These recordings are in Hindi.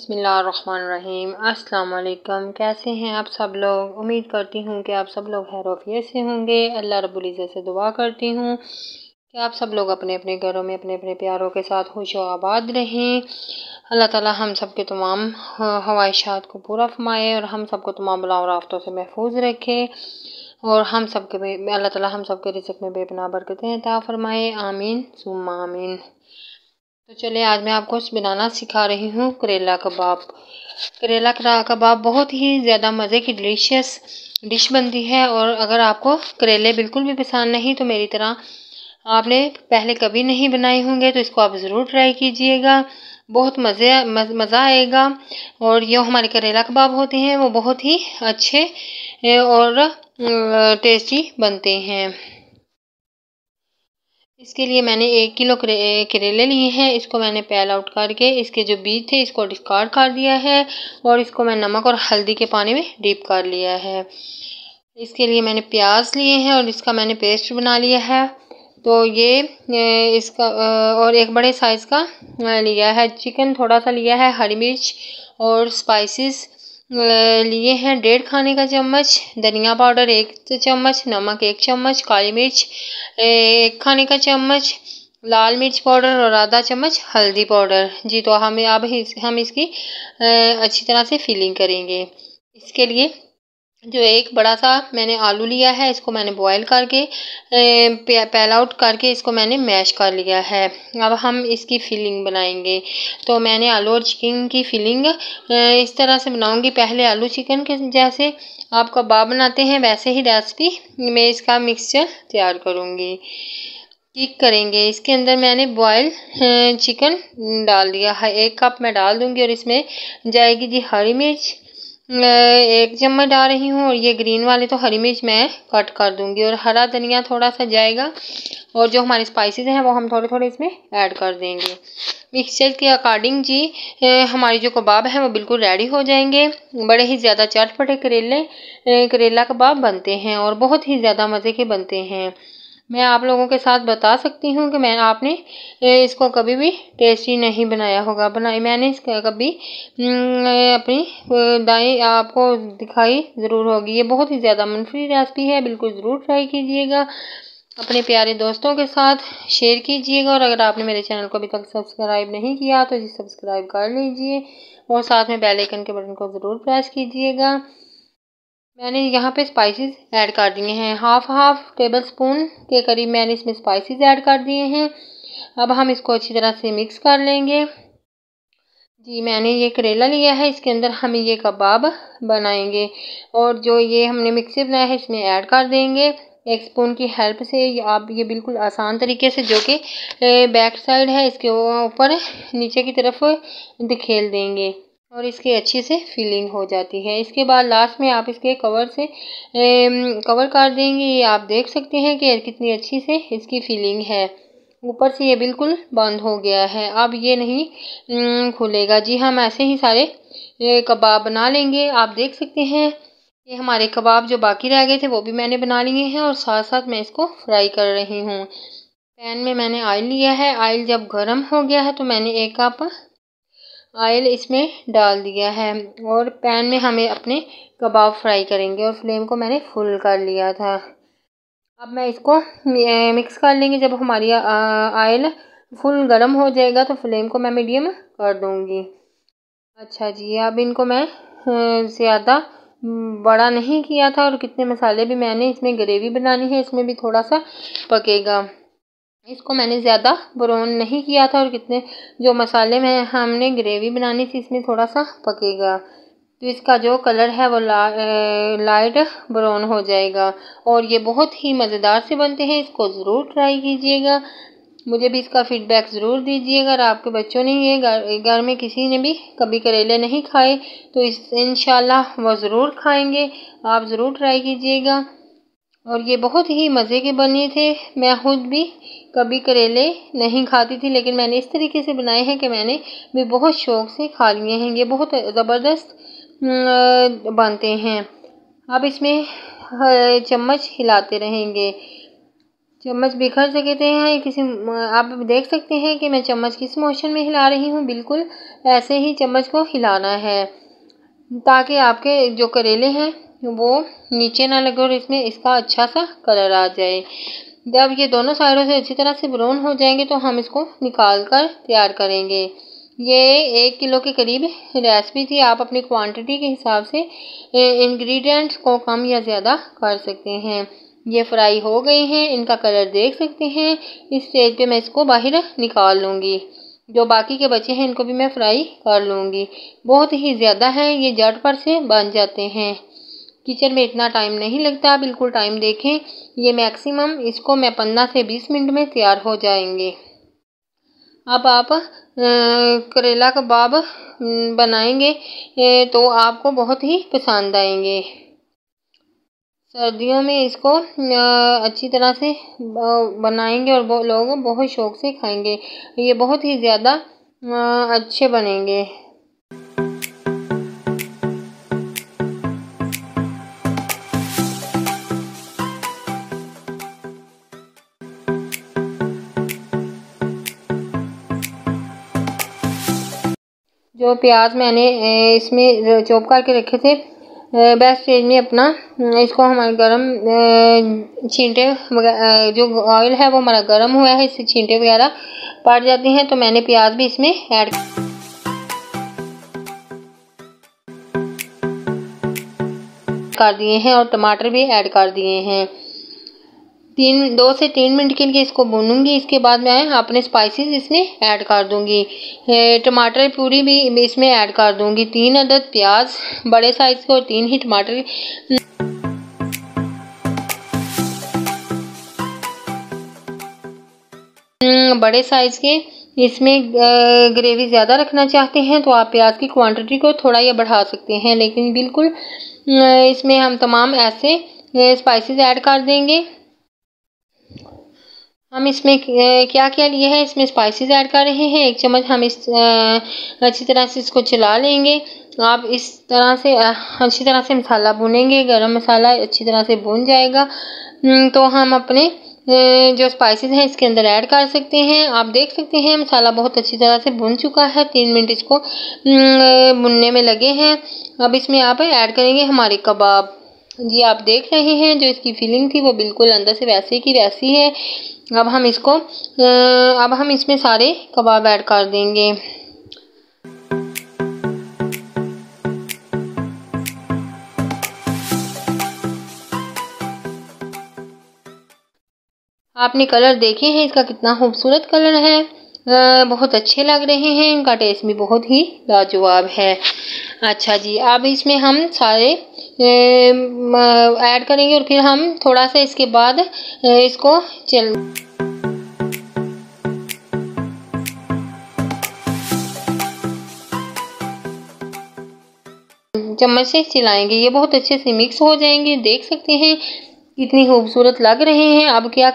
बिस्मिल्लाहिर्रहमानिर्रहीम। अस्सलाम वालेकुम। कैसे हैं आप सब लोग? उम्मीद करती हूँ कि आप सब लोग खैर-ओ-आफियत से होंगे। अल्लाह रब्बुल इज़्ज़त से दुआ करती हूँ कि आप सब लोग अपने अपने घरों में अपने अपने प्यारों के साथ खुश व आबाद रहें। अल्लाह ताला हम सब के तमाम ख्वाहिशात को पूरा फरमाए और हम सब को तमाम बलाओं और आफ़तों से महफूज रखे और हम सब के अल्लाह ताला हम सब के रिज़्क़ में बेपनाह बरकतें अता फरमाए। आमीन सुम्मा आमीन। तो चलिए आज मैं आपको बनाना सिखा रही हूँ करेला कबाब। करेला कबाब बहुत ही ज़्यादा मज़े की डिलीशियस डिश बनती है और अगर आपको करेले बिल्कुल भी पसंद नहीं तो मेरी तरह आपने पहले कभी नहीं बनाए होंगे तो इसको आप ज़रूर ट्राई कीजिएगा। बहुत मज़ा आएगा। और ये हमारे करेला कबाब होते हैं वो बहुत ही अच्छे और टेस्टी बनते हैं। इसके लिए मैंने 1 किलो करेले लिए हैं। इसको मैंने पहले आउट करके इसके जो बीज थे इसको डिस्कार्ड कर दिया है और इसको मैं नमक और हल्दी के पानी में डीप कर लिया है। इसके लिए मैंने प्याज लिए हैं और इसका मैंने पेस्ट बना लिया है। तो ये इसका और एक बड़े साइज़ का लिया है चिकन, थोड़ा सा लिया है, हरी मिर्च और स्पाइसेस लिए हैं 1.5 खाने का चम्मच, धनिया पाउडर 1 चम्मच, नमक 1 चम्मच, काली मिर्च 1 खाने का चम्मच, लाल मिर्च पाउडर और आधा चम्मच हल्दी पाउडर। जी तो हम इसकी अच्छी तरह से फिलिंग करेंगे। इसके लिए जो एक बड़ा सा मैंने आलू लिया है इसको मैंने बॉईल करके पहले आउट करके इसको मैंने मैश कर लिया है। अब हम इसकी फिलिंग बनाएंगे। तो मैंने आलू और चिकन की फिलिंग इस तरह से बनाऊंगी। पहले आलू चिकन के जैसे आप कबाब बनाते हैं वैसे ही रेसिपी मैं इसका मिक्सचर तैयार करूंगी। ठीक करेंगे। इसके अंदर मैंने बॉयल चिकन डाल दिया है, 1 कप मैं डाल दूंगी और इसमें जाएगी जी हरी मिर्च 1 चम्मच डाल रही हूँ और ये ग्रीन वाले तो हरी मिर्च मैं कट कर दूंगी और हरा धनिया थोड़ा सा जाएगा और जो हमारे स्पाइसेस हैं वो हम थोड़े थोड़े इसमें ऐड कर देंगे। मिक्सचर के अकॉर्डिंग जी हमारी जो कबाब है वो बिल्कुल रेडी हो जाएंगे। बड़े ही ज़्यादा चटपटे करेला कबाब बनते हैं और बहुत ही ज़्यादा मज़े के बनते हैं। मैं आप लोगों के साथ बता सकती हूँ कि आपने इसको कभी भी टेस्टी नहीं बनाया होगा। मैंने इसका कभी अपनी दाएं आपको दिखाई ज़रूर होगी। ये बहुत ही ज़्यादा मुफीद रेसिपी है, बिल्कुल ज़रूर ट्राई कीजिएगा। अपने प्यारे दोस्तों के साथ शेयर कीजिएगा और अगर आपने मेरे चैनल को अभी तक सब्सक्राइब नहीं किया तो जी सब्सक्राइब कर लीजिए और साथ में बेल आइकन के बटन को ज़रूर प्रेस कीजिएगा। मैंने यहाँ पे स्पाइसेस ऐड कर दिए हैं, हाफ टेबल स्पून के करीब मैंने इसमें स्पाइसेस ऐड कर दिए हैं। अब हम इसको अच्छी तरह से मिक्स कर लेंगे। जी मैंने ये करेला लिया है, इसके अंदर हम ये कबाब बनाएंगे और जो ये हमने मिक्सर बनाया है इसमें ऐड कर देंगे 1 स्पून की हेल्प से। आप ये बिल्कुल आसान तरीके से जो कि बैक साइड है इसके ऊपर नीचे की तरफ धकेल देंगे और इसकी अच्छी से फिलिंग हो जाती है। इसके बाद लास्ट में आप इसके कवर से कवर कर देंगे। ये आप देख सकते हैं कि कितनी अच्छी से इसकी फिलिंग है। ऊपर से ये बिल्कुल बंद हो गया है, अब ये नहीं खुलेगा। जी हम ऐसे ही सारे कबाब बना लेंगे। आप देख सकते हैं ये हमारे कबाब जो बाकी रह गए थे वो भी मैंने बना लिए हैं और साथ साथ मैं इसको फ्राई कर रही हूँ। पैन में मैंने ऑयल लिया है, ऑयल जब गर्म हो गया है तो मैंने 1 कप ऑयल इसमें डाल दिया है और पैन में हमें अपने कबाब फ्राई करेंगे और फ्लेम को मैंने फुल कर लिया था। अब मैं इसको मिक्स कर लेंगे। जब हमारी ऑयल फुल गर्म हो जाएगा तो फ्लेम को मैं मीडियम कर दूंगी। अच्छा जी अब इनको मैं ज़्यादा बड़ा नहीं किया था और कितने मसाले भी मैंने इसमें ग्रेवी बनानी है इसमें भी थोड़ा सा पकेगा। इसको मैंने ज़्यादा ब्राउन नहीं किया था और कितने जो मसाले में हमने ग्रेवी बनानी थी इसमें थोड़ा सा पकेगा तो इसका जो कलर है वो लाइट ब्राउन हो जाएगा और ये बहुत ही मज़ेदार से बनते हैं। इसको ज़रूर ट्राई कीजिएगा। मुझे भी इसका फीडबैक ज़रूर दीजिएगा। अगर आपके बच्चों ने ये घर में किसी ने भी कभी करेले नहीं खाए तो इंशाल्लाह वो ज़रूर खाएंगे। आप ज़रूर ट्राई कीजिएगा और ये बहुत ही मज़े के बने थे। मैं खुद भी कभी करेले नहीं खाती थी लेकिन मैंने इस तरीके से बनाए हैं कि मैंने भी बहुत शौक़ से खा लिए हैं। ये बहुत ज़बरदस्त बनते हैं। अब इसमें चम्मच हिलाते रहेंगे। चम्मच बिखर सकते हैं किसी, आप देख सकते हैं कि मैं चम्मच किस मोशन में हिला रही हूँ। बिल्कुल ऐसे ही चम्मच को हिलाना है ताकि आपके जो करेले हैं वो नीचे ना लगे और इसमें इसका अच्छा सा कलर आ जाए। जब ये दोनों साइडों से अच्छी तरह से ब्राउन हो जाएंगे तो हम इसको निकाल कर तैयार करेंगे। ये 1 किलो के करीब रेसिपी थी। आप अपनी क्वांटिटी के हिसाब से इंग्रेडिएंट्स को कम या ज़्यादा कर सकते हैं। ये फ्राई हो गए हैं, इनका कलर देख सकते हैं। इस स्टेज पे मैं इसको बाहर निकाल लूँगी। जो बाकी के बचे हैं इनको भी मैं फ्राई कर लूँगी। बहुत ही ज़्यादा है, ये झटपट से बन जाते हैं। किचन में इतना टाइम नहीं लगता, बिल्कुल टाइम देखें। ये मैक्सिमम इसको मैं 15 से 20 मिनट में तैयार हो जाएंगे। अब आप करेला कबाब बनाएंगे तो आपको बहुत ही पसंद आएंगे। सर्दियों में इसको अच्छी तरह से बनाएंगे और वो लोग बहुत शौक से खाएंगे। ये बहुत ही ज़्यादा अच्छे बनेंगे। जो प्याज मैंने इसमें चॉप करके रखे थे बेस्ट स्टेज में अपना इसको हमारे गरम छींटे जो ऑयल है वो हमारा गरम हुआ है, इससे छींटे वगैरह पड़ जाते हैं। तो मैंने प्याज भी इसमें ऐड कर दिए हैं और टमाटर भी ऐड कर दिए हैं। 2 से 3 मिनट के लिए इसको भूनूंगी। इसके बाद मैं अपने स्पाइसेस इसमें ऐड कर दूंगी। टमाटर प्यूरी भी इसमें ऐड कर दूंगी। 3 अदद प्याज बड़े साइज के और 3 ही टमाटर बड़े साइज के। इसमें ग्रेवी ज़्यादा रखना चाहते हैं तो आप प्याज की क्वांटिटी को थोड़ा या बढ़ा सकते हैं, लेकिन बिल्कुल इसमें हम तमाम ऐसे स्पाइसेस ऐड कर देंगे। हम इसमें क्या क्या लिए हैं, इसमें स्पाइसेस ऐड कर रहे हैं। 1 चम्मच हम इस अच्छी तरह से इसको चला लेंगे। आप इस तरह से अच्छी तरह से मसाला भुनेंगे। गरम मसाला अच्छी तरह से भुन जाएगा तो हम अपने जो स्पाइसेस हैं इसके अंदर ऐड कर सकते हैं। आप देख सकते हैं मसाला बहुत अच्छी तरह से भुन चुका है। 3 मिनट इसको भुनने में लगे हैं। अब इसमें आप ऐड करेंगे हमारे कबाब। जी आप देख रहे हैं जो इसकी फीलिंग थी वो बिल्कुल अंदर से वैसे की वैसी है। अब हम इसमें सारे कबाब ऐड कर देंगे। आपने कलर देखे हैं इसका कितना खूबसूरत कलर है। बहुत अच्छे लग रहे हैं। इनका टेस्ट भी बहुत ही लाजवाब है। अच्छा जी, अब इसमें हम सारे ऐड करेंगे और फिर हम थोड़ा सा इसके बाद इसको चम्मच से चलाएंगे। ये बहुत अच्छे से मिक्स हो जाएंगे। देख सकते हैं कितनी खूबसूरत लग रहे हैं। अब क्या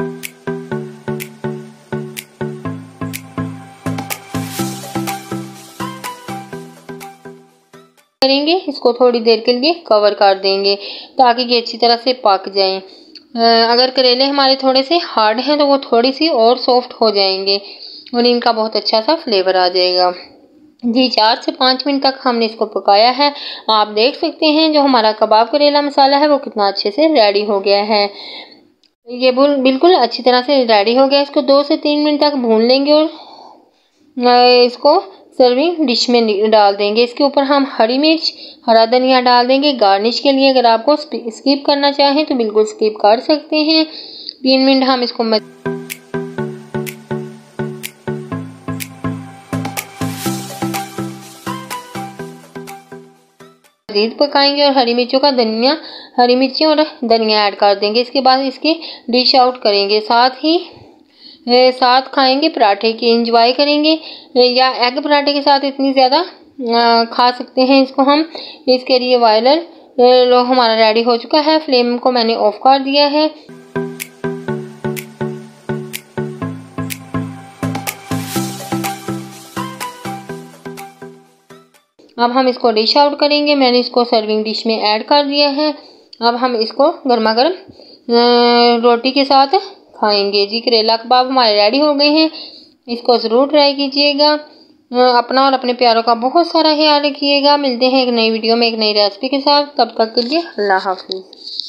करेंगे, इसको थोड़ी देर के लिए कवर कर देंगे ताकि ये अच्छी तरह से पक जाएं। अगर करेले हमारे थोड़े से हार्ड हैं तो वो थोड़ी सी और सॉफ्ट हो जाएंगे और इनका बहुत अच्छा सा फ्लेवर आ जाएगा। जी 4 से 5 मिनट तक हमने इसको पकाया है। आप देख सकते हैं जो हमारा कबाब करेला मसाला है वो कितना अच्छे से रेडी हो गया है। ये बिल्कुल अच्छी तरह से रेडी हो गया। इसको 2 से 3 मिनट तक भून लेंगे और इसको सर्विंग डिश में डाल देंगे। इसके ऊपर हम हरी मिर्च, हरा धनिया डाल देंगे गार्निश के लिए। अगर आपको स्किप करना चाहें तो बिल्कुल स्किप कर सकते हैं। 3 मिनट हम इसको मज़ीद पकाएंगे और हरी मिर्चियों और धनिया ऐड कर देंगे। इसके बाद इसकी डिश आउट करेंगे। साथ खाएंगे पराठे की, एंजॉय करेंगे या एग पराठे के साथ इतनी ज़्यादा खा सकते हैं इसको हम। इसके लिए बॉयलर लो हमारा रेडी हो चुका है। फ्लेम को मैंने ऑफ कर दिया है। अब हम इसको डिश आउट करेंगे। मैंने इसको सर्विंग डिश में ऐड कर दिया है। अब हम इसको गर्मा गर्म रोटी के साथ खाएंगे जी। करेला कबाब हमारे रेडी हो गए हैं, इसको ज़रूर ट्राई कीजिएगा। अपना और अपने प्यारों का बहुत सारा ख्याल रखिएगा। मिलते हैं एक नई वीडियो में एक नई रेसिपी के साथ, तब तक के लिए अल्लाह हाफिज़।